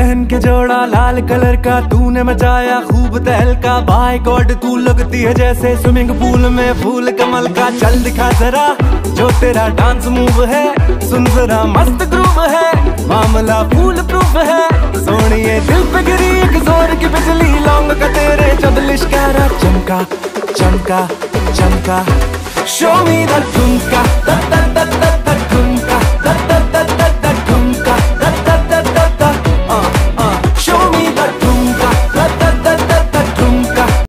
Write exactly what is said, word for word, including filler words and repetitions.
पहन के जोड़ा लाल कलर का तूने मचाया खूब तहलका। बाय गॉड तू लगती है जैसे स्विमिंग पूल में फूल कमल का। चल दिखा जरा जो तेरा डांस मूव है, सुन जरा मस्त ग्रूव है, मामला फूल प्रूफ है। सोनिए दिल पे गिरी एक जोर की बिजली, लौंग का तेरे जब लिश्कारा चमका चमका चमका। शो मी द ठुमका,